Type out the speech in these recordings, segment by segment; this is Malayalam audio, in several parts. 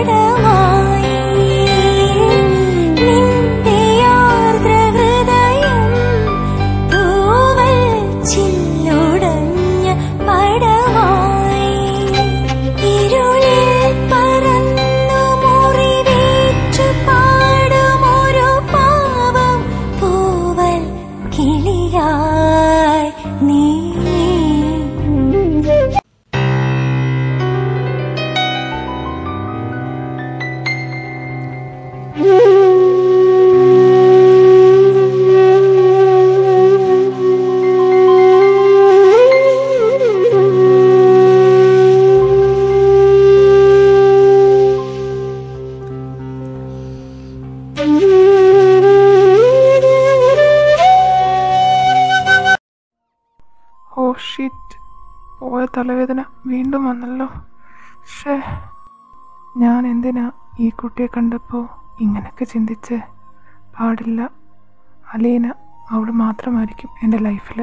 ഓ ഷിറ്റ്, പോയ തലവേദന വീണ്ടും വന്നല്ലോ. ഷേ, ഞാൻ എന്തിനാ ഈ കുട്ടിയെ കണ്ടപ്പോൾ ഇങ്ങനെയൊക്കെ ചിന്തിച്ചേ? പാടില്ല. അലീന, അവൾ മാത്രമായിരിക്കും എൻ്റെ ലൈഫിൽ.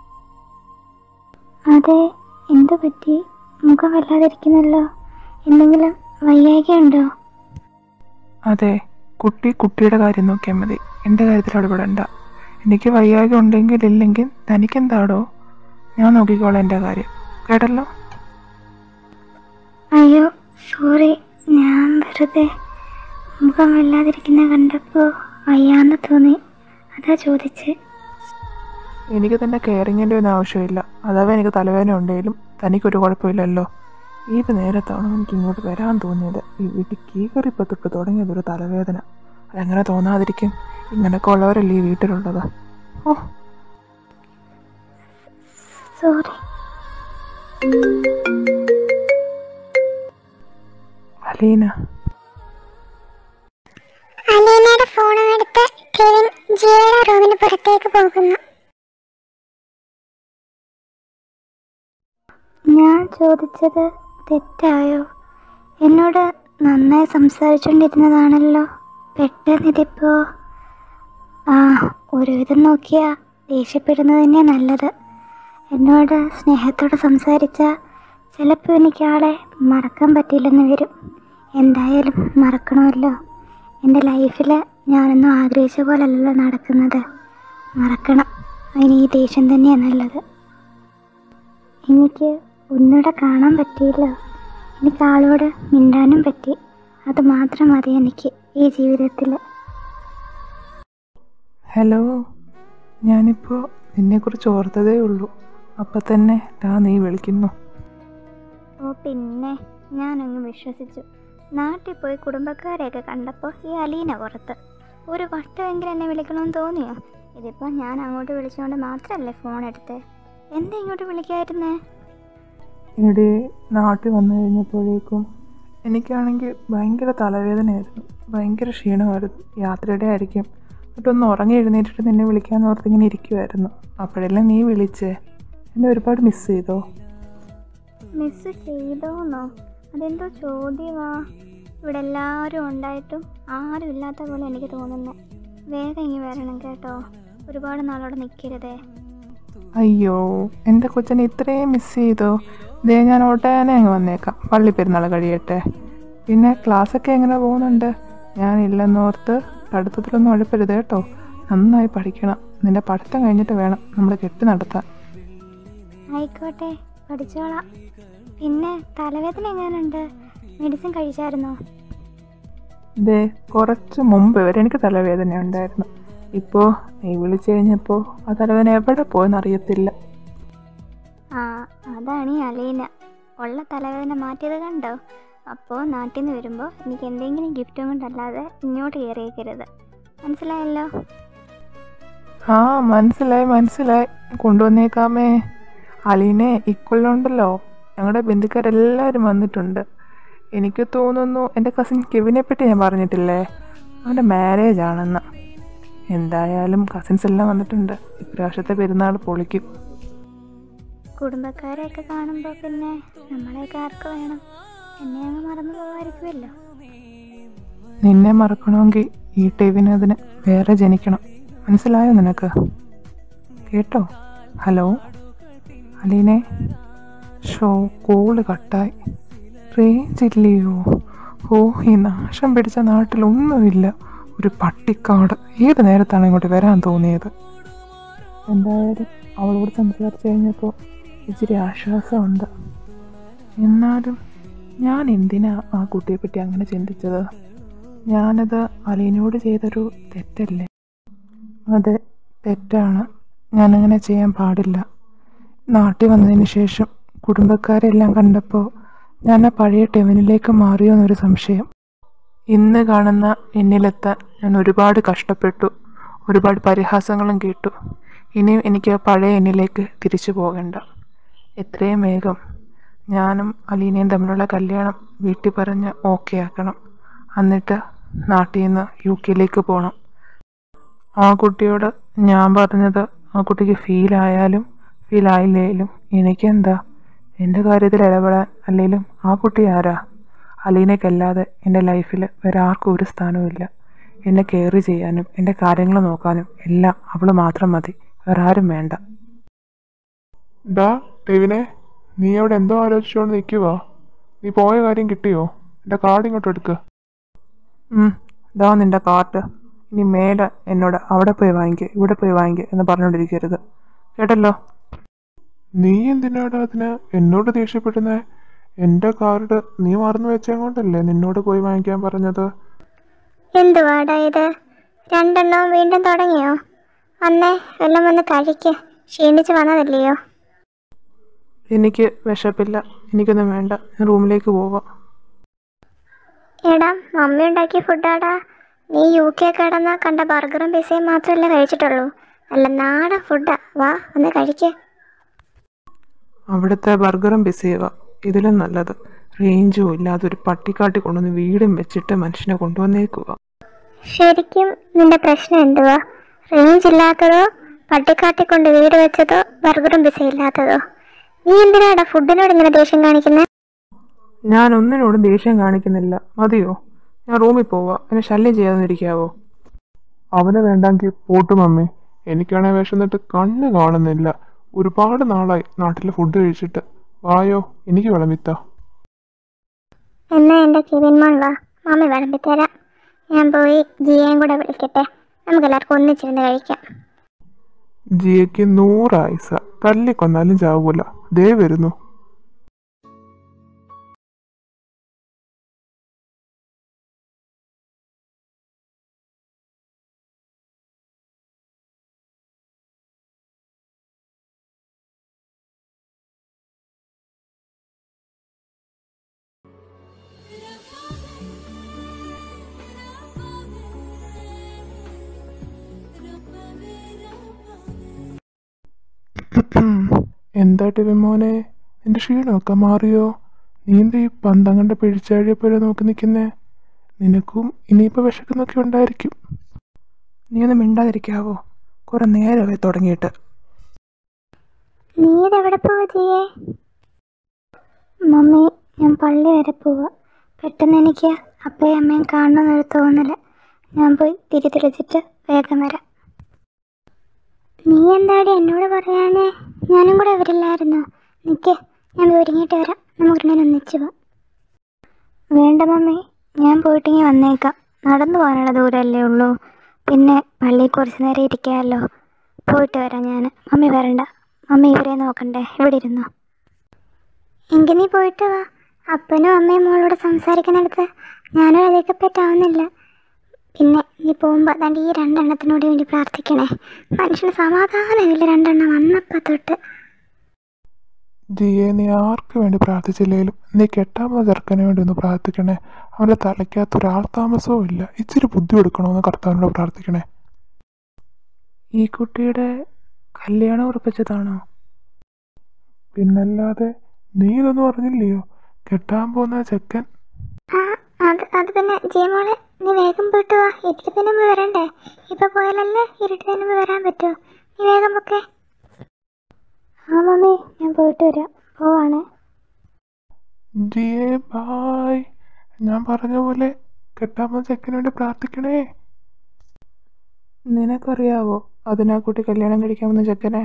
അതെ, എന്തു പറ്റി? മുഖം വല്ലാതിരിക്കുന്നല്ലോ. എന്തെങ്കിലും വയ്യായ്കയുണ്ടോ? അതെ, കുട്ടിയുടെ കാര്യം നോക്കിയാൽ മതി. എൻ്റെ കാര്യത്തിൽ ഇടപെടണ്ട. എനിക്ക് വയ്യായ്ക ഉണ്ടെങ്കിൽ ഇല്ലെങ്കിൽ തനിക്കെന്താടോ? ഞാൻ നോക്കിക്കോളാം എൻ്റെ കാര്യം, കേട്ടല്ലോ? അയ്യോ സോറി, ഞാൻ വെറുതെ മുഖം വല്ലാതിരിക്കുന്ന കണ്ടപ്പോൾ വയ്യാന്ന് തോന്നി, അതാ ചോദിച്ചേ. എനിക്ക് തന്നെ കെയറിങ്ങിൻ്റെ ഒന്നും ആവശ്യമില്ല. അഥവാ എനിക്ക് തലവേദന ഉണ്ടെങ്കിലും തനിക്കൊരു കുഴപ്പമില്ലല്ലോ. ഏത് നേരത്താണ് എനിക്ക് ഇങ്ങോട്ട് വരാൻ തോന്നിയത്? ഈ വീട്ടിൽ കീകറിപ്പോൾ തൊട്ട് തുടങ്ങിയതൊരു തലവേദന. അതെങ്ങനെ തോന്നാതിരിക്കും? ഇങ്ങനെയൊക്കെ ഉള്ളവരല്ലേ ഈ വീട്ടിലുള്ളത്. ഓ സോറി. അലീന. അലീനയുടെ ഫോണും എടുത്ത് കെവിൻ ജിയുടെ റൂമിന് പുറത്തേക്ക് പോകുന്നു. ഞാൻ ചോദിച്ചത് തെറ്റായോ? എന്നോട് നന്നായി സംസാരിച്ചുകൊണ്ടിരുന്നതാണല്ലോ. പെട്ടെന്നിതിപ്പോ ഒരുവിധം നോക്കിയാ ദേഷ്യപ്പെടുന്നത് തന്നെയാണ് നല്ലത്. എന്നോട് സ്നേഹത്തോടെ സംസാരിച്ചാൽ ചിലപ്പോൾ എനിക്ക് ആളെ മറക്കാൻ പറ്റില്ലെന്ന് വരും. എന്തായാലും മറക്കണമല്ലോ. എൻ്റെ ലൈഫിൽ ഞാനൊന്നും ആഗ്രഹിച്ച പോലല്ലല്ലോ നടക്കുന്നത്. മറക്കണം. അതിന് ഈ ദേഷ്യം തന്നെയാണ് നല്ലത്. എനിക്ക് ഒന്നുകൂടെ കാണാൻ പറ്റിയില്ലോ. എനിക്ക് ആളോട് മിണ്ടാനും പറ്റി. അത് മാത്രം മതി എനിക്ക് ഈ ജീവിതത്തിൽ. ഹലോ, ഞാനിപ്പോൾ നിന്നെക്കുറിച്ച് ഓർത്തതേ ഉള്ളൂ. അപ്പം തന്നെ നീ വിളിക്കുന്നു. ഓ പിന്നെ, ഞാനങ്ങ് വിശ്വസിച്ചു. നാട്ടിൽ പോയി കുടുംബക്കാരെയൊക്കെ കണ്ടപ്പോൾ ഈ അലീന പുറത്ത്. ഒരു വട്ടമെങ്കിലും എന്നെ വിളിക്കണമെന്ന് തോന്നിയോ? ഇതിപ്പോൾ ഞാൻ അങ്ങോട്ട് വിളിച്ചുകൊണ്ട് മാത്രമല്ലേ ഫോൺ എടുത്തേ. എന്താ ഇങ്ങോട്ട് വിളിക്കായിരുന്നേ? ഇവിടെ നാട്ടിൽ വന്നു കഴിഞ്ഞപ്പോഴേക്കും എനിക്കാണെങ്കിൽ ഭയങ്കര തലവേദനയായിരുന്നു, ഭയങ്കര ക്ഷീണമായിരുന്നു. യാത്രയുടെ ആയിരിക്കും. എന്നിട്ടൊന്ന് ഉറങ്ങി എഴുന്നേറ്റിട്ട് നിന്നെ വിളിക്കാമെന്ന് ഓർത്ത് ഇങ്ങനെ ഇരിക്കുമായിരുന്നു. അപ്പോഴെല്ലാം നീ വിളിച്ചേ. എന്നെ ഒരുപാട് മിസ് ചെയ്തോ? മിസ് ചെയ്തോന്നോ? അതെന്തോ ചോദ്യമാ. ഇവിടെ എല്ലാവരും ഉണ്ടായിട്ടും ആരും ഇല്ലാത്ത പോലെ എനിക്ക് തോന്നുന്നത്. വേഗം ഇങ്ങ് വരണം കേട്ടോ. ഒരുപാട് നാളോടെ നിൽക്കരുതേ. അയ്യോ, എൻ്റെ കൊച്ചനെ ഇത്രയും മിസ് ചെയ്തോ? ഇതേ ഞാൻ ഓട്ടേനെ അങ്ങ് വന്നേക്കാം. പള്ളി പെരുന്നാൾ കഴിയട്ടെ. പിന്നെ ക്ലാസ്സൊക്കെ എങ്ങനെ പോകുന്നുണ്ട്? ഞാനില്ലെന്നോർത്ത് പഠിത്തത്തിലൊന്നും ഉഴപ്പരുത് കേട്ടോ. നന്നായി പഠിക്കണം. നിൻ്റെ പഠിത്തം കഴിഞ്ഞിട്ട് വേണം നമ്മൾ കെട്ടി നടത്താൻ. ആയിക്കോട്ടെ, പഠിച്ചോളാം. പിന്നെ തലവേദന എങ്ങനെയുണ്ട്? മെഡിസിൻ കഴിച്ചായിരുന്നോ? ഇതേ കുറച്ച് മുമ്പ് വരെ എനിക്ക് തലവേദന ഉണ്ടായിരുന്നു. ഇപ്പോൾ നീ വിളിച്ചു കഴിഞ്ഞപ്പോൾ ആ തലവേദന എവിടെ പോയെന്ന് അറിയത്തില്ല. അതാണ് ഈ അലീന ഉള്ള തലവേദന മാറ്റിയത് കണ്ടോ? അപ്പോൾ നാട്ടിൽ നിന്ന് വരുമ്പോൾ എനിക്ക് എന്തെങ്കിലും ഗിഫ്റ്റും കൊണ്ടല്ലാതെ ഇങ്ങോട്ട് കയറിയേക്കരുത്. മനസ്സിലായല്ലോ? മനസ്സിലായി. കൊണ്ടുവന്നേക്കാമേ. അലീനെ, ഇക്കൊല്ലുണ്ടല്ലോ ഞങ്ങളുടെ ബന്ധുക്കാരെല്ലാവരും വന്നിട്ടുണ്ട്. എനിക്ക് തോന്നുന്നു എൻ്റെ കസിൻ കെവിനെ പറ്റി ഞാൻ പറഞ്ഞിട്ടില്ലേ, അവൻ്റെ മാരേജ് ആണെന്ന്. എന്തായാലും കസിൻസ് എല്ലാം വന്നിട്ടുണ്ട്. ഇപ്രാവശ്യത്തെ പെരുന്നാൾ പൊളിക്കും. കുടുംബക്കാരെയൊക്കെ കാണുമ്പോൾ പിന്നെ നമ്മളെയൊക്കെ ആർക്ക് വേണം? എന്നെ അങ്ങ് മറന്നു പോകാതിരിക്കുമല്ലോ. നിന്നെ മറക്കണമെങ്കിൽ ഈ ടെവിനതിന് വേറെ ജനിക്കണം. മനസ്സിലായോ നിനക്ക്? കേട്ടോ? ഹലോ അലീനെ, കോള് കട്ടായി. റേഞ്ച് ഇല്ലയോ? ഓ, ഈ നാശം പിടിച്ച നാട്ടിലൊന്നുമില്ല. ഒരു പട്ടിക്കാട്. ഏത് നേരത്താണ് ഇങ്ങോട്ട് വരാൻ തോന്നിയത്? എന്തായാലും അവളോട് സംസാരിച്ചു കഴിഞ്ഞപ്പോൾ ഇച്ചിരി ആശ്വാസമുണ്ട്. എന്നാലും ഞാൻ എന്തിനാ ആ കുട്ടിയെപ്പറ്റി അങ്ങനെ ചിന്തിച്ചത്? ഞാനത് അലീനോട് ചെയ്തൊരു തെറ്റല്ലേ? അതെ, തെറ്റാണ്. ഞാനങ്ങനെ ചെയ്യാൻ പാടില്ല. നാട്ടിൽ വന്നതിന് ശേഷം കുടുംബക്കാരെല്ലാം കണ്ടപ്പോൾ ഞാൻ ആ പഴയ ടെവനിലേക്ക് മാറിയോ എന്നൊരു സംശയം. ഇന്ന് കാണുന്ന എന്നിലെത്താൻ ഞാൻ ഒരുപാട് കഷ്ടപ്പെട്ടു, ഒരുപാട് പരിഹാസങ്ങളും കേട്ടു. ഇനിയും എനിക്ക് പഴയ എന്നിലേക്ക് തിരിച്ചു പോകണ്ട. എത്രയും വേഗം ഞാനും അലീനയും തമ്മിലുള്ള കല്യാണം വീട്ടിൽ പറഞ്ഞ് ഓക്കെ ആക്കണം. എന്നിട്ട് നാട്ടിൽ നിന്ന് UK പോകണം. ആ കുട്ടിയോട് ഞാൻ പറഞ്ഞത് ആ കുട്ടിക്ക് ഫീലായാലും ഫീലായില്ലേലും എനിക്കെന്താ? എൻ്റെ കാര്യത്തിൽ ഇടപെടാൻ അല്ലെങ്കിലും ആ കുട്ടി ആരാ? അലീനയ്ക്കല്ലാതെ എൻ്റെ ലൈഫിൽ വേറെ ആർക്കും ഒരു സ്ഥാനവുമില്ല. എന്നെ കെയർ ചെയ്യാനും എൻ്റെ കാര്യങ്ങൾ നോക്കാനും എല്ലാം അവൾ മാത്രം മതി, വേറെ ആരും വേണ്ട. ഡാ ടെവിനെ, നീ അവിടെ എന്തോ ആലോചിച്ചുകൊണ്ട് നിൽക്കുവാ? നീ പോയ കാര്യം കിട്ടിയോ? എൻ്റെ കാർഡ് ഇങ്ങോട്ട് എടുക്കുക. ഇതാ നിൻ്റെ കാർഡ്. ഇനി മേലെ എന്നോട് അവിടെ പോയി വാങ്ങിക്കുക, ഇവിടെ പോയി വാങ്ങിക്കുക എന്ന് പറഞ്ഞുകൊണ്ടിരിക്കരുത്, കേട്ടല്ലോ? നീ എന്തിനാടാ അതിന് എന്നോട് ദേഷ്യപ്പെടുന്നേ? എൻ്റെ കാർഡ് നീ മറന്നു വെച്ചതുകൊണ്ടല്ലേ നിന്നോട് പോയി വാങ്ങിക്കാൻ പറഞ്ഞത്. എന്തുവാടാ ഇത്? രണ്ടെണ്ണവും വീണ്ടും തുടങ്ങിയോ? വന്നേ, എല്ലാം വന്ന് കഴിക്ക്. ക്ഷീണിച്ച് വന്നതല്ലയോ? എനിക്ക് വിശപ്പില്ല, എനിക്കൊന്നും വേണ്ട, ഞാൻ റൂമിലേക്ക് പോവാം. എടാ, മമ്മി ഉണ്ടാക്കിയ ഫുഡാടാ. നീ UK കിടന്ന കണ്ട ബർഗറും പിസയും മാത്രമല്ലേ കഴിച്ചിട്ടുള്ളൂ. നല്ല നാടൻ ഫുഡാ. വാ, ഒന്ന് കഴിക്ക്. അവിടുത്തെ ബർഗറും പിസയുക ഇതിലും നല്ലത്. റേഞ്ചും ഇല്ലാതൊരു പട്ടിക്കാട്ടി കൊണ്ടുവന്ന് വീടും വെച്ചിട്ട് മനുഷ്യനെ കൊണ്ടുവന്നേക്കുക. ശരിക്കും നിന്റെ പ്രശ്നം എന്തുവാ? റേഞ്ച് ഇല്ലാത്തതോ, പട്ടിക്കാട്ടി കൊണ്ട് വീട് വെച്ചതോ, ബർഗറും പിസ ഇല്ലാത്തതോ? നീ എന്തിനാടാ ഫുഡിനോട് ഇങ്ങനെ ദേഷ്യം കാണിക്കുന്നത്? ഞാൻ ഒന്നിനോടും ദേഷ്യം കാണിക്കുന്നില്ല, മതിയോ? ഞാൻ റൂമിൽ പോവാ, എന്നെ ശല്യം ചെയ്യാതിരിക്കാവോ? അവനെ വേണ്ടെങ്കിൽ പോട്ടു മമ്മി. എനിക്കാണെ വിശന്നിട്ട് കണ്ണ് കാണുന്നില്ല. ഒരുപാട് നാളായി നാട്ടിൽ ഫുഡ് കഴിച്ചിട്ട്. വായോ, എനിക്ക് വിളമ്പിത്താ. എന്നാ എൻ്റെ കിവിൻ മോൻ വാ, മമ്മി വിളമ്പിത്തരാം. ഞാൻ പോയി ജിയേയും കൂടെ വിളിക്കട്ടെ, നമുക്ക് എല്ലാവർക്കും ഒന്നിച്ചിരുന്ന് കഴിക്കാം. ജിയയ്ക്ക് 100 ആയുസ. തല്ലിക്കൊന്നാലും ചാവൂല. ദേ വരുന്നു. എന്താ ടെവി മോനെ, നിന്റെ ക്ഷീണമൊക്കെ മാറിയോ? നീ എന്താ ഈ പന്തങ്ങണ്ട പിഴിച്ചാഴിയെപ്പോലെ നോക്കി നിൽക്കുന്നേ? നിനക്കും ഇനിയിപ്പോൾ വിശക്കുന്നൊക്കെ ഉണ്ടായിരിക്കും. നീ ഒന്ന് മിണ്ടാതിരിക്കാവോ? കുറെ നേരമേ തുടങ്ങിയിട്ട്. നീ ഇതെവിടെ പോവാ ജിയേ? മമ്മി, ഞാൻ പള്ളി വരെ പോവാ. പെട്ടെന്ന് എനിക്ക് അപ്പയും അമ്മയും കാണണമെന്നൊരു തോന്നല്. ഞാൻ പോയി തിരിച്ചിട്ട് വേഗം വരാം. നീ എന്താടി എന്നോട് പറയാനേ? ഞാനും കൂടെ വരില്ലായിരുന്നോ? നിൽക്ക്, ഞാൻ ഒരുങ്ങിയിട്ട് വരാം. നമുക്ക് ഒന്നിച്ച് പോവാം. വേണ്ട മമ്മി, ഞാൻ പോയിട്ടിങ്ങി വന്നേക്കാം. നടന്നു പോകാനുള്ള ദൂരമല്ലേ ഉള്ളൂ. പിന്നെ പള്ളിയിൽ കുറച്ച് നേരം ഇരിക്കാമല്ലോ. പോയിട്ട് വരാം ഞാൻ. മമ്മി വരണ്ട, മമ്മി ഇവരെ നോക്കണ്ടേ, ഇവിടെ ഇരുന്നോ. എങ്കിൽ നീ പോയിട്ട് വാ. അപ്പനും അമ്മയും മോളോട് സംസാരിക്കുന്നിടത്ത് ഞാനും അതൊക്കെ പറ്റാവുന്നില്ല. പിന്നെ നീ പോകുമ്പോൾ അതാണ്ട് ഈ 2 എണ്ണത്തിനോട് വേണ്ടി പ്രാർത്ഥിക്കണേ. മനുഷ്യന് സമാധാനമില്ല 2 എണ്ണം വന്നപ്പോൾ തൊട്ട്. ജിയെ, നീ ആർക്ക് വേണ്ടി പ്രാർത്ഥിച്ചില്ലേലും നീ കെട്ടാമത ചെറുക്കന് വേണ്ടി ഒന്ന് പ്രാർത്ഥിക്കണേ. അവൻ്റെ തലയ്ക്കകത്ത് ഒരാൾ താമസവും ഇല്ല. ഇച്ചിരി ബുദ്ധി കൊടുക്കണമെന്ന് കർത്താവിനോട് പ്രാർത്ഥിക്കണേ. ഈ കുട്ടിയുടെ കല്യാണം ഉറപ്പിച്ചതാണോ? പിന്നല്ലാതെ, നീ ഇതൊന്നും അറിഞ്ഞില്ലയോ? കെട്ടാൻ പോകുന്ന ചെക്കൻ. അത് പിന്നെ ജിയമോളെ, നീ വേഗം പോയിട്ട് വാ. ഇരുട്ടത്തിന് മുമ്പ് വരണ്ടേ? ഇപ്പം പോയാലല്ലേ ഇരുട്ടത്തിന് മുമ്പ് വരാൻ പറ്റൂ. നീ വേഗം പൊക്കെ. ആ മമ്മി, ഞാൻ പോയിട്ട് വരാം. പോവാണേ. ജിയെ ബായ്. ഞാൻ പറഞ്ഞ പോലെ കെട്ടാൻ പോകുന്ന ചെക്കന് വേണ്ടി പ്രാർത്ഥിക്കണേ. നിനക്കറിയാവോ അതിനാ കുട്ടി കല്യാണം കഴിക്കാമെന്ന ചെക്കനെ?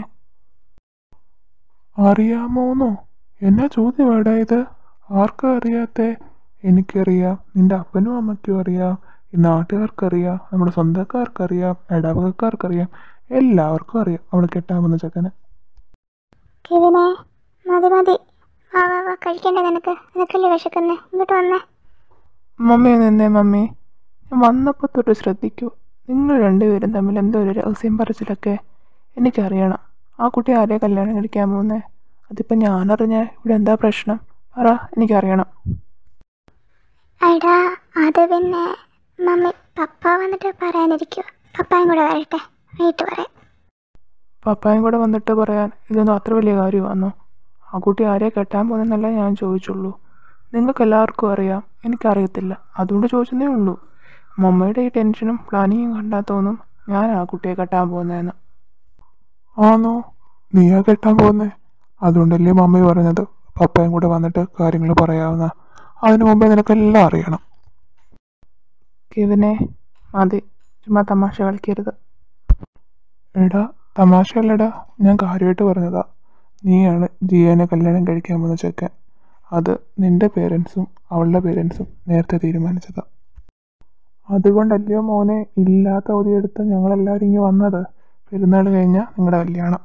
അറിയാമോന്നോ? എന്നാ ചോദ്യം വേടാ ഇത്? ആർക്കും അറിയാത്തേ? എനിക്കറിയാം, നിന്റെ അപ്പനും അമ്മയ്ക്കും അറിയാം, ഈ നാട്ടുകാർക്കറിയാം, നമ്മുടെ സ്വന്തക്കാർക്കറിയാം, ഇടവകക്കാർക്കറിയാം, എല്ലാവർക്കും അറിയാം അവൾ കെട്ടാൻ പോകുന്ന ചെക്കനെ. കെവിനെ, മതി മതി. വാ വാ വാ, കഴിക്കണ്ടേ നിനക്ക്? നിനക്കല്ലേ വിശക്കുന്നേ? ഇങ്ങോട്ട് വന്നേ. മമ്മി നിന്നേ മമ്മി, ഞാൻ വന്നപ്പോൾ തൊട്ട് ശ്രദ്ധിക്കൂ. നിങ്ങൾ രണ്ടുപേരും തമ്മിൽ എന്തോ ഒരു രഹസ്യം പറച്ചിലൊക്കെ എനിക്കറിയണം. ആ കുട്ടി ആരെയാ കല്യാണം കഴിക്കാൻ പോകുന്നേ? അതിപ്പോൾ ഞാനറിഞ്ഞ ഇവിടെ എന്താ പ്രശ്നം? പറ, എനിക്കറിയണം. എടാ, അത് പിന്നെ മമ്മി, പപ്പ വന്നിട്ട് പറയാനിരിക്കുക. പപ്പായും കൂടെ വരട്ടെ, വീട്ടു പറയാം. പപ്പായും കൂടെ വന്നിട്ട് പറയാൻ ഇതൊന്നും അത്ര വലിയ കാര്യമാണോ? ആ കുട്ടി ആരെയാ കെട്ടാൻ പോകുന്നതെന്നല്ല ഞാൻ ചോദിച്ചുള്ളൂ. നിങ്ങൾക്ക് എല്ലാവർക്കും അറിയാം, എനിക്കറിയത്തില്ല, അതുകൊണ്ട് ചോദിച്ചതേ ഉള്ളൂ. മമ്മയുടെ ഈ ടെൻഷനും പ്ലാനിങ്ങും കണ്ടാൽ തോന്നും ഞാൻ ആ കുട്ടിയെ കെട്ടാൻ പോകുന്നതെന്ന്. ആണോ? നീയാ കെട്ടാൻ പോകുന്നേ? അതുകൊണ്ടല്ലേ മമ്മി പറഞ്ഞത് പപ്പയും കൂടെ വന്നിട്ട് കാര്യങ്ങൾ പറയാവുന്ന. അതിനു മുമ്പേ നിനക്കെല്ലാം അറിയണം. കെവിനെ, മതി, ചുമ്മാ തമാശ കളിക്കരുത്. എടാ, തമാശയല്ലടാ, ഞാൻ കാര്യമായിട്ട് പറഞ്ഞതാ. നീയാണ് ജിയനെ കല്യാണം കഴിക്കാൻ പോകുന്ന ചെക്കൻ. അത് നിന്റെ പേരൻസും അവളുടെ പേരൻസും നേരത്തെ തീരുമാനിച്ചതാ. അതുകൊണ്ടല്ലയോ മോനെ ഇല്ലാത്ത അവധിയെടുത്ത് ഞങ്ങളെല്ലാവരും ഇങ്ങനെ വന്നത്. പെരുന്നാൾ കഴിഞ്ഞാൽ നിങ്ങളുടെ കല്യാണം.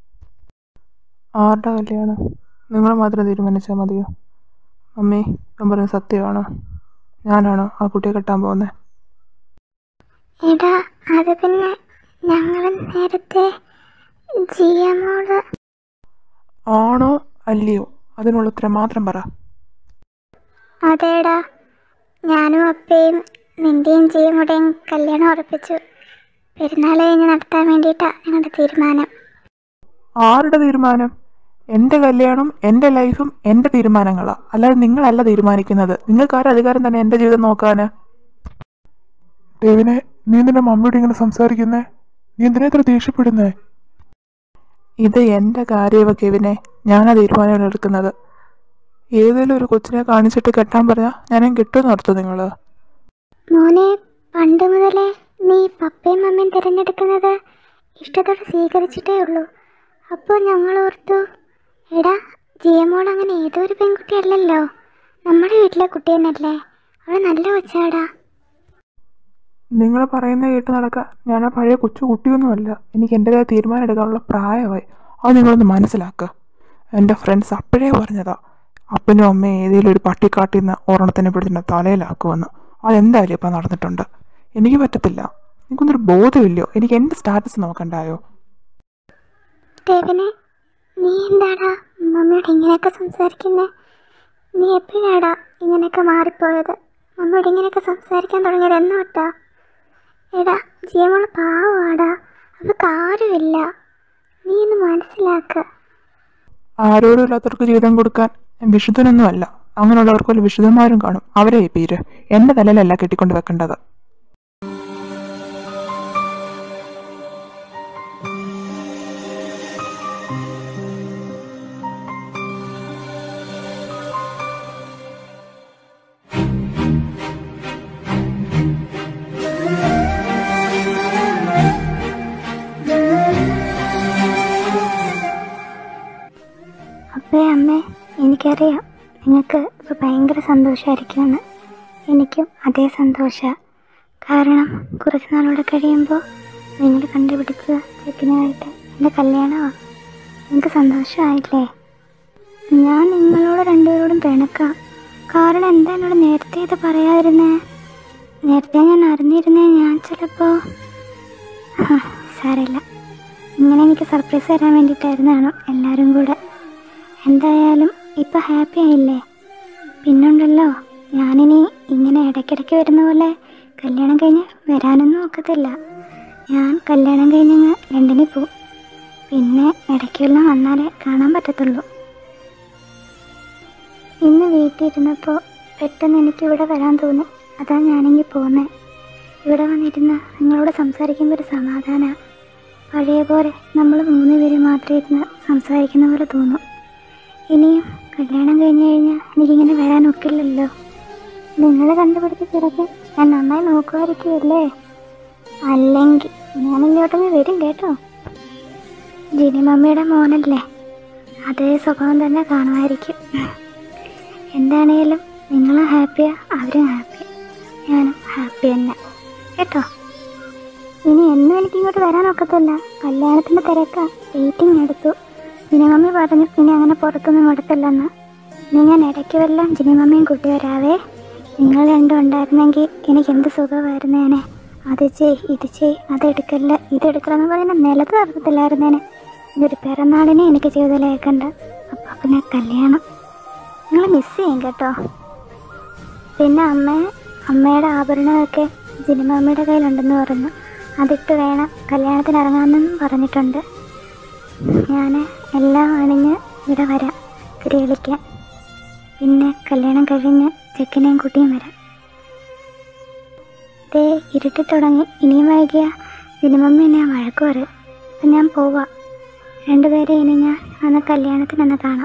ആരുടെ കല്യാണം? നിങ്ങൾ മാത്രം തീരുമാനിച്ചാൽ മതിയോ? മമ്മി, ഞാൻ പറയുന്നത് സത്യമാണോ? ഞാനാണോ ആ കുട്ടിയെ കെട്ടാൻ പോകുന്നത്? എടാ, അത് പിന്നെ ഞങ്ങൾ നേരത്തെ ജിയമോള്. ആണോ അല്ലയോ? അതിനുള്ള ഉത്തരം മാത്രം പറ. അതേടാ, ഞാനും അപ്പയും നിൻ്റെയും ജിയമ്മയുടെയും കല്യാണം ഉറപ്പിച്ചു. പെരുന്നാൾ കഴിഞ്ഞ് നടത്താൻ വേണ്ടിയിട്ടാണ് ഞങ്ങളുടെ തീരുമാനം. ആരുടെ തീരുമാനം? എൻ്റെ കല്യാണം, എൻ്റെ ലൈഫും എൻ്റെ തീരുമാനങ്ങളാണ്, അല്ലാതെ നിങ്ങളല്ല തീരുമാനിക്കുന്നത്. നിങ്ങൾക്ക് ആരുടെ അധികാരം തന്നെ എൻ്റെ ജീവിതം നോക്കാൻ? ഡേവിനെ, നീ നിന്റെ മമ്മിയോട് ഇങ്ങനെ സംസാരിക്കുന്നേ? നീ എന്തിനാ ഇത്ര ദേഷ്യപ്പെടുന്നേ? ഇത് എൻ്റെ കാര്യമാണ് കെവിനെ, ഞാനാ തീരുമാനങ്ങൾ എടുക്കുന്നത്. ഏതെങ്കിലും ഒരു കൊച്ചിനെ കാണിച്ചിട്ട് കെട്ടാൻ പറഞ്ഞാൽ ഞാനും കിട്ടുമെന്ന് ഓർത്തു നിങ്ങൾ? മോനെ, പണ്ട് മുതലേ നീ പപ്പയും മമ്മയും തിരഞ്ഞെടുക്കുന്നത് ഇഷ്ടത്തോടെ സ്വീകരിച്ചിട്ടേ ഉള്ളൂ. അപ്പോൾ ഞങ്ങൾ ഓർത്തു, എടാ, ജിയമോൾ അങ്ങനെ ഏതൊരു പെൺകുട്ടിയല്ലല്ലോ, നമ്മുടെ വീട്ടിലെ കുട്ടി തന്നെയല്ലേ, അവൾ നല്ല കൊച്ചാടാ. നിങ്ങൾ പറയുന്നത് കേട്ട് നടക്കാൻ ഞാൻ ആ പഴയ കൊച്ചു കുട്ടിയൊന്നുമല്ല. എനിക്ക് എൻ്റെതായ തീരുമാനം എടുക്കാനുള്ള പ്രായമായി. അത് നിങ്ങളൊന്ന് മനസ്സിലാക്കുക. എൻ്റെ ഫ്രണ്ട്സ് അപ്പോഴേ പറഞ്ഞതാ, അപ്പനും അമ്മയും ഏതെങ്കിലും ഒരു പട്ടിക്കാട്ടിൽ നിന്ന് ഓർണത്തിനെ പിടിച്ചിട്ട് തലയിലാക്കുമെന്ന്. അതെന്തായാലും ഇപ്പം നടന്നിട്ടുണ്ട്. എനിക്ക് പറ്റത്തില്ല. എനിക്കൊന്നൊരു ബോധമില്ലയോ? എനിക്ക് എൻ്റെ സ്റ്റാറ്റസ് നോക്കണ്ടായോ? ദേവനെ, നീ എന്താടാ മമ്മിയോട് ഇങ്ങനെയൊക്കെ സംസാരിക്കുന്നേ? നീ എപ്പോഴാടാ ഇങ്ങനെയൊക്കെ മാറിപ്പോയത്? മമ്മിയോട് ഇങ്ങനെയൊക്കെ സംസാരിക്കാൻ തുടങ്ങിയത് എന്ന് തൊട്ടാ? എടാ, ജിയമോള് പാവാടാ, അവൾക്ക് ആരുമില്ല. നീ ഒന്ന് മനസ്സിലാക്ക. ആരോരും ഇല്ലാത്തവർക്ക് ജീവിതം കൊടുക്കാൻ ഞാൻ വിശുദ്ധനൊന്നുമല്ല. അങ്ങനെയുള്ളവർക്ക് വല്ല വിശുദ്ധന്മാരും കാണും, അവരെ ഈ പേര്. എൻ്റെ തലയിലല്ല കെട്ടിക്കൊണ്ട് വെക്കേണ്ടത്. അപ്പേ അമ്മേ, എനിക്കറിയാം നിങ്ങൾക്ക് ഇപ്പോൾ ഭയങ്കര സന്തോഷമായിരിക്കുമെന്ന്. എനിക്കും അതേ സന്തോഷമാണ്. കാരണം കുറച്ച് നാളൂടെ കഴിയുമ്പോൾ നിങ്ങൾ കണ്ടുപിടിച്ച ചെക്കനുമായിട്ട് എൻ്റെ കല്യാണമാണ്. നിങ്ങൾക്ക് സന്തോഷമായില്ലേ? ഞാൻ നിങ്ങളോട് രണ്ടുപേരോടും പിണക്കാം. കാരണം എന്താ എന്നോട് നേരത്തെ ഇത് പറയാതിരുന്നേ? നേരത്തെ ഞാൻ അറിഞ്ഞിരുന്നേ ഞാൻ ചിലപ്പോൾ സാരമില്ല. ഇങ്ങനെ എനിക്ക് സർപ്രൈസ് തരാൻ വേണ്ടിയിട്ടായിരുന്നാണോ എല്ലാവരും കൂടെ. എന്തായാലും ഇപ്പം ഹാപ്പി ആയില്ലേ? പിന്നുണ്ടല്ലോ, ഞാനിനി ഇങ്ങനെ ഇടയ്ക്കിടയ്ക്ക് വരുന്ന പോലെ കല്യാണം കഴിഞ്ഞ് വരാനൊന്നും നോക്കത്തില്ല. ഞാൻ കല്യാണം കഴിഞ്ഞങ്ങ് ലണ്ടനിൽ പോവും. പിന്നെ ഇടയ്ക്കെല്ലാം വന്നാലേ കാണാൻ പറ്റത്തുള്ളൂ. ഇന്ന് വീട്ടിലിരുന്നപ്പോൾ പെട്ടെന്ന് എനിക്കിവിടെ വരാൻ തോന്നി. അതാ ഞാനെങ്കിൽ പോകുന്നത്. ഇവിടെ വന്നിരുന്ന് നിങ്ങളോട് സംസാരിക്കുമ്പോൾ ഒരു സമാധാനമാണ്. പഴയ പോലെ നമ്മൾ 3 പേര് മാത്രം ഇരുന്ന് സംസാരിക്കുന്ന പോലെ തോന്നും. ഇനിയും കല്യാണം കഴിഞ്ഞ് കഴിഞ്ഞാൽ എനിക്കിങ്ങനെ വരാനൊക്കില്ലല്ലോ. നിങ്ങൾ കണ്ടുപിടിച്ച ചിലപ്പോൾ ഞാൻ നന്നായി നോക്കുമായിരിക്കുമല്ലേ? അല്ലെങ്കിൽ ഞാൻ ഇങ്ങോട്ടൊന്ന് വരും കേട്ടോ. ജിനി മമ്മിയുടെ മോനല്ലേ, അതേ സ്വഭാവം തന്നെ കാണുമായിരിക്കും. എന്താണേലും നിങ്ങളും ഹാപ്പിയാ, അവരും ഹാപ്പിയാ, ഞാനും ഹാപ്പി തന്നെ കേട്ടോ. ഇനി എന്നും എനിക്ക് ഇങ്ങോട്ട് വരാനൊക്കത്തില്ല, കല്യാണത്തിൻ്റെ തിരക്കാ, ഡേറ്റിംഗ് എടുത്തു. ജിനിമമ്മി പറഞ്ഞു ഇനി അങ്ങനെ പുറത്തൊന്നും കൊടുത്തില്ലെന്ന്. ഇനി ഞാൻ ഇടയ്ക്ക് വല്ലതും ജിനിമമ്മിയും കൂട്ടി വരാവേ. നിങ്ങൾ രണ്ടും ഉണ്ടായിരുന്നെങ്കിൽ എനിക്ക് എന്ത് സുഖമായിരുന്നേനെ. അത് ചെയ്, ഇത് ചെയ്, അതെടുക്കല്ല, ഇതെടുക്കലെന്ന് പറയുന്ന നിലത്ത് നടത്തത്തില്ലായിരുന്നേനെ. ഇതൊരു പിറന്നാളിനെ എനിക്ക് ചെയ്തലേക്കണ്ട. അപ്പോൾ പിന്നെ കല്യാണം നിങ്ങൾ മിസ് ചെയ്യും കേട്ടോ. പിന്നെ അമ്മയുടെ ആഭരണമൊക്കെ ജിനിമമ്മയുടെ കയ്യിലുണ്ടെന്ന് പറഞ്ഞു. അതിട്ട് വേണം കല്യാണത്തിന് ഇറങ്ങാമെന്നും പറഞ്ഞിട്ടുണ്ട്. ഞാൻ എല്ലാം അണിഞ്ഞ് ഇവിടെ വരാം തിരി വിളിക്കാൻ. പിന്നെ കല്യാണം കഴിഞ്ഞ് ചെക്കനെയും കുട്ടിയും വരാം. ദേ ഇരുട്ടി തുടങ്ങി, ഇനിയും വൈകിയ ജിനിമമ്മി എന്നെ വഴക്ക് പറയും. അപ്പം ഞാൻ പോവാം. രണ്ടുപേരെ ഇനി ഞാൻ അന്ന് കല്യാണത്തിനൊന്ന് കാണാം.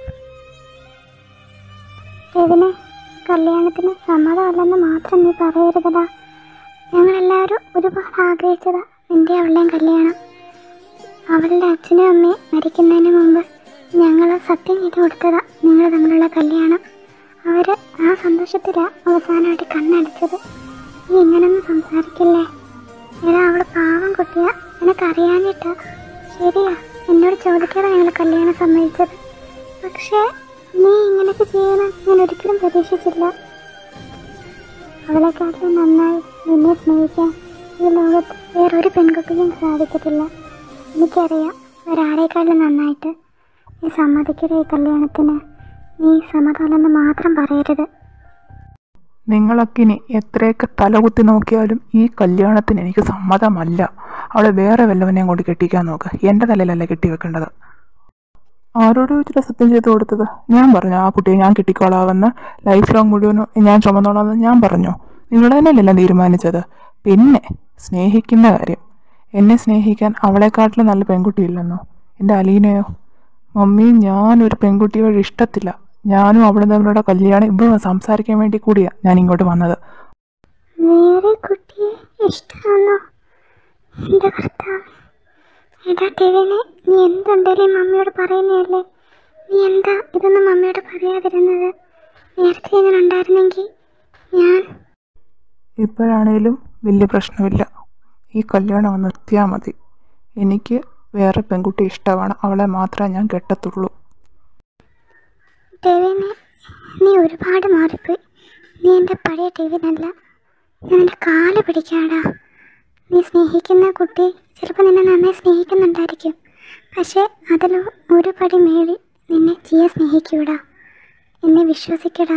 ഇതിന് കല്യാണത്തിന് സമ്മതമല്ലെന്ന് മാത്രം നീ പറയരുതടാ. ഞങ്ങളെല്ലാവരും ഒരുപാട് ആഗ്രഹിച്ചതാ നിൻ്റെ അവളുടെയും കല്യാണം. അവളുടെ അച്ഛനും അമ്മയും മരിക്കുന്നതിന് മുമ്പ് ഞങ്ങൾ സത്യം ചെയ്ത് കൊടുത്തതാ നിങ്ങൾ തമ്മിലുള്ള കല്യാണം. അവർ ആ സന്തോഷത്തിലാണ് അവസാനമായിട്ട് കണ്ണടിച്ചത്. നീ ഇങ്ങനൊന്നും സംസാരിക്കല്ലേ. എടാ, അവൾ പാവം കുട്ടിയാ, നിനക്കറിയാഞ്ഞിട്ടാ. ശരിയാ, എന്നോട് ചോദിക്കാതെ ഞങ്ങൾ കല്യാണം സമ്മതിച്ചത്. പക്ഷേ നീ ഇങ്ങനെയൊക്കെ ചെയ്യണം ഞാൻ ഒരിക്കലും പ്രതീക്ഷിച്ചില്ല. അവളെക്കാട്ടിലും നന്നായി നിന്നെ സ്നേഹിക്കാൻ ഈ ലോകത്ത് വേറൊരു പെൺകുട്ടിയും സാധിക്കത്തില്ല. എനിക്കറിയാം, ഒരാളെക്കാളും നന്നായിട്ട്. നീ സമ്മതിക്കരുത് ഈ കല്യാണത്തിന്. നീ സമ്മതമല്ലെന്ന് മാത്രം പറയരുത്. നിങ്ങളൊക്കെ ഇനി എത്രയൊക്കെ തലകുത്തി നോക്കിയാലും ഈ കല്യാണത്തിന് എനിക്ക് സമ്മതമല്ല. അവളെ വേറെ വല്ലവനെയും കൊണ്ട് കെട്ടിക്കാൻ നോക്ക്. എൻ്റെ തലയിലല്ല കെട്ടിവെക്കേണ്ടത്. ആരോട് ചോദിച്ചിട്ട് സത്യം ചെയ്ത് കൊടുത്തത്? ഞാൻ പറഞ്ഞു ആ കുട്ടിയെ ഞാൻ കെട്ടിക്കോളാമെന്ന്, ലൈഫ് ലോങ് മുഴുവനും ഞാൻ ചുമന്നോളാമെന്ന് ഞാൻ പറഞ്ഞു. നിങ്ങൾ തന്നെയല്ല തീരുമാനിച്ചത്. പിന്നെ സ്നേഹിക്കുന്ന കാര്യം, എന്നെ സ്നേഹിക്കാൻ അവളെക്കാട്ടിലും നല്ല പെൺകുട്ടിയില്ലെന്നോ? എൻ്റെ അലീനയോ? മമ്മിയും ഞാനൊരു പെൺകുട്ടിയോട് ഇഷ്ടത്തില്ല. ഞാനും അവിടെ തമ്മിലുള്ള കല്യാണം ഇവിടെ സംസാരിക്കാൻ വേണ്ടി കൂടിയാണ് ഞാൻ ഇങ്ങോട്ട് വന്നത്. വേറെ കുട്ടിയെ ഇഷ്ടമാണോ? എൻ്റെ ഭർത്താവ്. എടാ ടെവിനെ, നീ എന്തുണ്ടേലും മമ്മിയോട് പറയുന്നതല്ലേ. നീ എന്താ ഇതൊന്നും മമ്മിയോട് പറയാതിരുന്നത്? നേരത്തെ ഇങ്ങനെ ഉണ്ടായിരുന്നെങ്കിൽ ഞാൻ... ഇപ്പോഴാണേലും വലിയ പ്രശ്നമില്ല. ഈ കല്യാണം ഒന്ന് നിർത്തിയാൽ മതി. എനിക്ക് വേറെ പെൺകുട്ടി ഇഷ്ടമാണ്. അവളെ മാത്രമേ ഞാൻ കെട്ടത്തുള്ളൂ. ടെവിനെ, നീ ഒരുപാട് മാറിപ്പോയി. നീ എൻ്റെ പഴയ ടെവിനല്ല. ഞാൻ എൻ്റെ കാല് പിടിക്കാടാ. നീ സ്നേഹിക്കുന്ന കുട്ടി ചിലപ്പോൾ നിന്നെ നന്നായി സ്നേഹിക്കുന്നുണ്ടായിരിക്കും. പക്ഷേ അതിലും ഒരു പടി മേളിൽ നിന്നെ ജിയ സ്നേഹിക്കൂടാ. എന്നെ വിശ്വസിക്കടാ.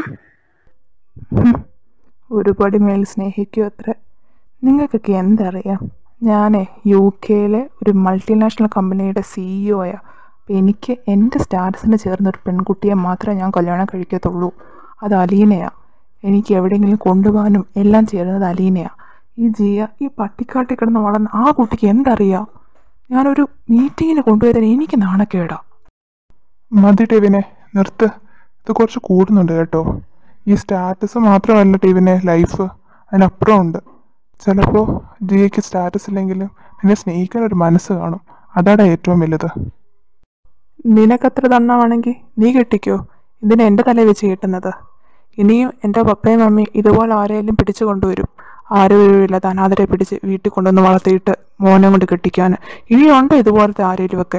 ഒരു പടി മേൽ സ്നേഹിക്കും അത്ര. നിങ്ങൾക്കൊക്കെ എന്തറിയാം? ഞാൻ UK ഒരു മൾട്ടിനാഷണൽ കമ്പനിയുടെ CEO. അപ്പോൾ എനിക്ക് എൻ്റെ സ്റ്റാറ്റസിന് ചേർന്നൊരു പെൺകുട്ടിയെ മാത്രമേ ഞാൻ കല്യാണം കഴിക്കത്തുള്ളൂ. അത് അലീനയാണ്. എനിക്ക് എവിടെയെങ്കിലും കൊണ്ടുപോകാനും എല്ലാം ചേരുന്നത് അലീനയാണ്. ഈ ജിയ ഈ പട്ടിക്കാട്ടി കിടന്ന് വളർന്ന ആ കുട്ടിക്ക് എന്തറിയാം? ഞാനൊരു മീറ്റിങ്ങിന് കൊണ്ടുവരാൻ എനിക്ക് നാണക്കേടാ. മതി ടെവിനെ, നിർത്ത്. ഇത് കുറച്ച് കൂടുന്നുണ്ട് കേട്ടോ. ഈ സ്റ്റാറ്റസ് മാത്രമല്ല ടെവിനെ ലൈഫ്, അതിനപ്പുറം ഉണ്ട്. ചിലപ്പോൾ ജിയയ്ക്ക് സ്റ്റാറ്റസ് ഇല്ലെങ്കിലും എന്നെ സ്നേഹിക്കാൻ ഒരു മനസ്സ് കാണും. അതാണ് ഏറ്റവും വലുത്. നിനക്കത്ര തണ്ണമാണെങ്കിൽ നീ കെട്ടിക്കോ. ഇതിന് എൻ്റെ തലയിൽ വെച്ച് കെട്ടുന്നത്? ഇനിയും എൻ്റെ പപ്പയും മമ്മിയും ഇതുപോലെ ആരെയും പിടിച്ചു കൊണ്ടുവരും. ആരോഗ്യമില്ല അനാഥരെ പിടിച്ച് വീട്ടിൽ കൊണ്ടുവന്ന് വളർത്തിയിട്ട് മോനെ കൊണ്ട് കെട്ടിക്കാൻ. ഇനിയുണ്ടോ ഇതുപോലത്തെ ആരെങ്കിലുമൊക്കെ?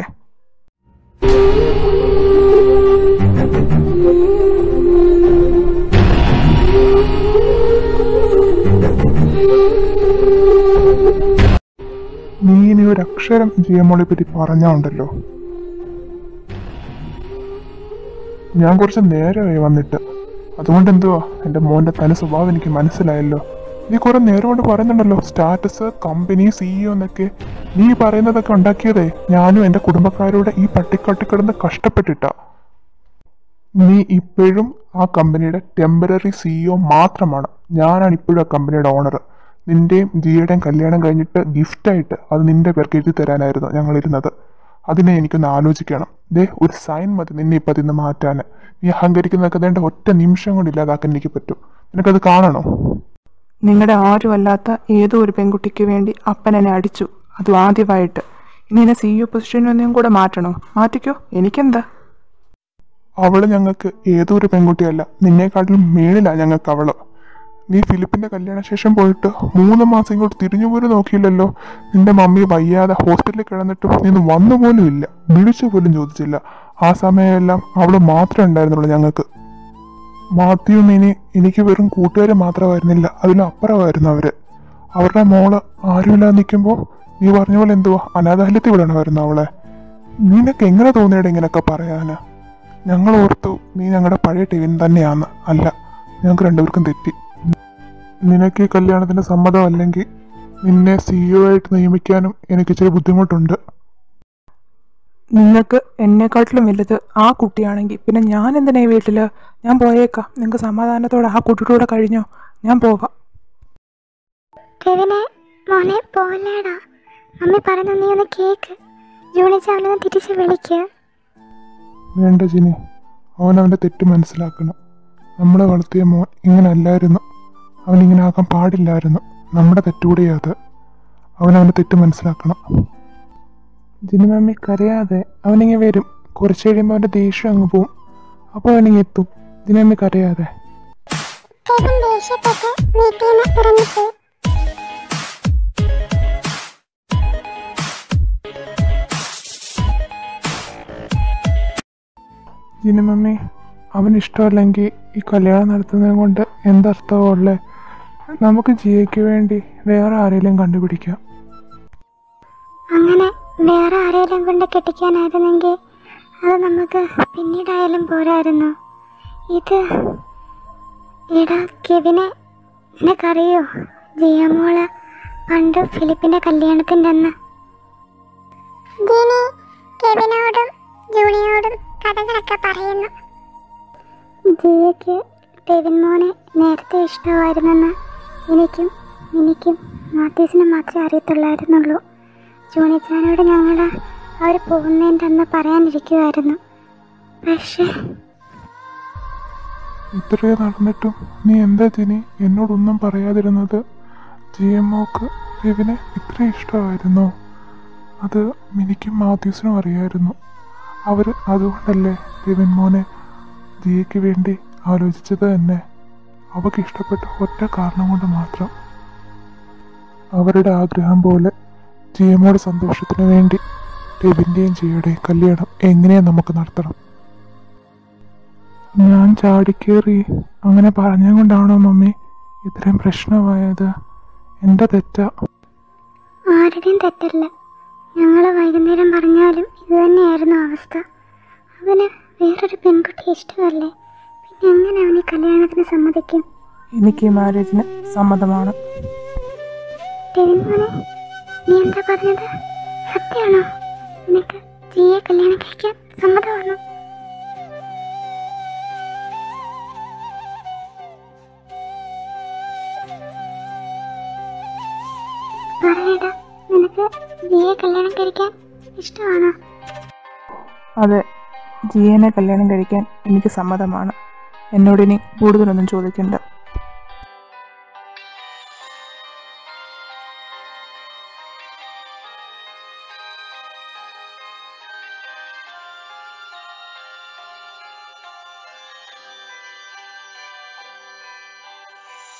നീ ഇനി ഒരു അക്ഷരം ജിയമോളെ പറ്റി പറഞ്ഞുണ്ടല്ലോ. ഞാൻ കുറച്ച് നേരമായി വന്നിട്ട്. അതുകൊണ്ട് എന്തുവാ, എൻ്റെ മോൻ്റെ തനി സ്വഭാവം എനിക്ക് മനസ്സിലായല്ലോ. നീ കുറെ നേരം കൊണ്ട് പറയുന്നുണ്ടല്ലോ സ്റ്റാറ്റസ്, കമ്പനി, CEO എന്നൊക്കെ. നീ പറയുന്നതൊക്കെ ഉണ്ടാക്കിയതേ ഞാനും എൻ്റെ കുടുംബക്കാരോട് ഈ പട്ടിക്കാട്ടിക്കിടന്ന് കഷ്ടപ്പെട്ടിട്ടാ. നീ ഇപ്പോഴും ആ കമ്പനിയുടെ ടെമ്പററി CEO മാത്രമാണ്. ഞാനാണ് ഇപ്പോഴും ആ കമ്പനിയുടെ ഓണർ. നിന്റെയും ജിയുടെയും കല്യാണം കഴിഞ്ഞിട്ട് ഗിഫ്റ്റായിട്ട് അത് നിന്റെ പേർക്ക് എഴുതി തരാനായിരുന്നു ഞങ്ങളിരുന്നത്. അതിനെ എനിക്കൊന്ന് ആലോചിക്കണം. ഒരു സൈൻ മതി നിന്നെ ഇപ്പം അതിന്ന് മാറ്റാൻ. നീ അഹങ്കരിക്കുന്നതൊക്കെ അതേണ്ട ഒറ്റ നിമിഷം കൊണ്ട് ഇല്ലാതാക്കാൻ എനിക്ക് പറ്റും. നിനക്കത് കാണണോ? നിങ്ങളുടെ ആരുമല്ലാത്ത ഏതോ ഒരു പെൺകുട്ടിക്ക് വേണ്ടി അപ്പൻ എന്നെ അടിച്ചു, അതും ആദ്യമായിട്ട്. ഇനി എന്നെ CEO പൊസിഷനിൽ ഒന്നും കൂടെ മാറ്റണോ? മാറ്റിക്കോ, എനിക്കെന്താ. അവള് ഞങ്ങൾക്ക് ഏതൊരു പെൺകുട്ടിയല്ല, നിന്നെക്കാട്ടിലും മേളിലാ ഞങ്ങൾക്ക് അവള്. നീ ഫിലിപ്പിന്റെ കല്യാണശേഷം പോയിട്ട് 3 മാസം ഇങ്ങോട്ട് തിരിഞ്ഞു പോലും നോക്കിയില്ലല്ലോ. നിന്റെ മമ്മി വയ്യാതെ ഹോസ്പിറ്റലിൽ കിടന്നിട്ടും നീ വന്നു പോലും ഇല്ല, വിളിച്ചു പോലും ചോദിച്ചില്ല. ആ സമയമെല്ലാം അവള് മാത്രമേ ഉണ്ടായിരുന്നുള്ളൂ ഞങ്ങൾക്ക്. മാത്യു മിനി എനിക്ക് വെറും കൂട്ടുകാർ മാത്രമായിരുന്നില്ല, അതിലപ്പുറമായിരുന്നു അവര്. അവരുടെ മോള് ആരുമില്ലാതെ നിൽക്കുമ്പോൾ നീ പറഞ്ഞ പോലെ എന്തുവാ അനാഥാലയത്തിൽ വിടണമായിരുന്നു അവളെ. നിനക്ക് എങ്ങനെ തോന്നിയുടെ ഇങ്ങനെയൊക്കെ പറയാന്? ഞങ്ങൾ ഓർത്തു നീ ഞങ്ങളുടെ പഴയ ടീം തന്നെയാന്ന്. അല്ല, ഞങ്ങൾക്ക് രണ്ടുപേർക്കും തെറ്റി. നിനക്ക് ഈ കല്യാണത്തിന് സമ്മതമല്ലെങ്കിൽ നിന്നെ CEO ആയിട്ട് നിയമിക്കാനും എനിക്ക് ഇച്ചിരി ബുദ്ധിമുട്ടുണ്ട്. നിങ്ങൾക്ക് എന്നെക്കാട്ടിലും വലുത് ആ കുട്ടിയാണെങ്കിൽ പിന്നെ ഞാൻ എന്തിനാ ഈ വീട്ടില്? ഞാൻ പോയേക്കാം. നിങ്ങൾക്ക് സമാധാനത്തോടെ ആ കുട്ടിയുടെ കൂടെ കഴിഞ്ഞോ? ഞാൻ പോവാം. കെവിനെ മോനെ പോലേടാ, മമ്മി പറയുന്ന നീ ഒന്ന് കേക്ക്. ജൂണിച്ച അവനൊന്ന് തിരിച്ച് വിളിക്ക്. വേണ്ട ജിനി, അവനവൻ്റെ തെറ്റ് മനസ്സിലാക്കണം. നമ്മളെ വളർത്തിയ മോൻ ഇങ്ങനെ അല്ലായിരുന്നു, അവനിങ്ങനെ ആകാൻ പാടില്ലായിരുന്നു. നമ്മുടെ തെറ്റുകൂടിയാ അത്. അവനവൻ്റെ തെറ്റ് മനസ്സിലാക്കണം. ജിനി മമ്മി കരയാതെ, അവനിങ്ങനെ വരും. കുറച്ച് കഴിയുമ്പോൾ അവൻ്റെ ദേഷ്യം അങ്ങ് പോവും. അപ്പോൾ അവനിങ്ങനെ എത്തും. ജിനി മമ്മി കരയാതെ. ജിനി മമ്മി, അവന് ഇഷ്ടമല്ലെങ്കിൽ ഈ കല്യാണം നടത്തുന്നത് കൊണ്ട് എന്തർത്ഥമുള്ളേ? നമുക്ക് ജിയയ്ക്ക് വേണ്ടി വേറെ ആരെങ്കിലും കണ്ടുപിടിക്കാം. അങ്ങനെ വേറെ ആരെങ്കിലും കൊണ്ട് കെട്ടിക്കാനായിരുന്നെങ്കിൽ അത് നമുക്ക് പിന്നീടായാലും പോരായിരുന്നു. ഇത് എടാ കെവിനെ, നിനക്കറിയോ ജിയ മോള് പണ്ട് ഫിലിപ്പിന്റെ കല്യാണത്തിൻ്റെ അന്ന് കെവിനോടും ജൂണിയോടും കഥകളൊക്കെ പറയുന്നു. ജിയയ്ക്ക് കെവിൻ മോനെ നേരത്തെ ഇഷ്ടമായിരുന്നെന്ന് എനിക്കും മാത്യൂസിനും മാത്രമേ അറിയത്തുള്ളായിരുന്നുള്ളൂ. ജൂണിച്ചാനോട് ഞങ്ങൾ അവർ പോകുന്നതിൻ്റെ അന്ന് പറയാനിരിക്കുമായിരുന്നു. പക്ഷേ ഇത്രയും നടന്നിട്ടും നീ എന്താ ജിനി എന്നോടൊന്നും പറയാതിരുന്നത്? GMOക്ക് കെവിനെ ഇത്ര ഇഷ്ടമായിരുന്നോ? അത് മിനിക്കും മാത്യൂസിനും അറിയായിരുന്നു. അവർ അതുകൊണ്ടല്ലേ കെവിൻ മോനെ ജിയയ്ക്ക് വേണ്ടി ആലോചിച്ചത് തന്നെ. അവൾക്ക് ഇഷ്ടപ്പെട്ട ഒറ്റ കാരണം കൊണ്ട് മാത്രം. അവരുടെ ആഗ്രഹം പോലെ GMOയുടെ സന്തോഷത്തിന് വേണ്ടി കെവിൻ്റെയും ജിയയുടെയും കല്യാണം എങ്ങനെയാ നമുക്ക് നടത്തണം. ഞാൻ ചാടിക്കേറി അങ്ങനെ പറഞ്ഞുകൊണ്ടാണോ മമ്മി ഇത്രയും പ്രശ്നമായത്? എൻ്റെ തെറ്റാ. ആരുടെയും തെറ്റല്ല. ഞങ്ങൾ വൈകുന്നേരം പറഞ്ഞാലും ഇത് തന്നെയായിരുന്നു അവസ്ഥ. അവന് വേറൊരു പെൺകുട്ടി ഇഷ്ടമല്ലേ, പിന്നെ എങ്ങനെ അവന് കല്യാണത്തിന് സമ്മതിക്കും? എനിക്ക് ഈ മാരേജിന് സമ്മതമാണ്. കെവിൻ മോനെ, നീ എന്താ പറഞ്ഞത്? സത്യമാണോ? നിനക്ക് ജിയെ കല്യാണം കഴിക്കാൻ സമ്മതമാണോ? പറയടാ, നിനക്ക് ജിയെ കല്യാണം കഴിക്കാൻ ഇഷ്ടമാണോ? അതെ, ജിയനെ കല്യാണം കഴിക്കാൻ എനിക്ക് സമ്മതമാണ്. എന്നോടിനി കൂടുതലൊന്നും ചോദിക്കണ്ട.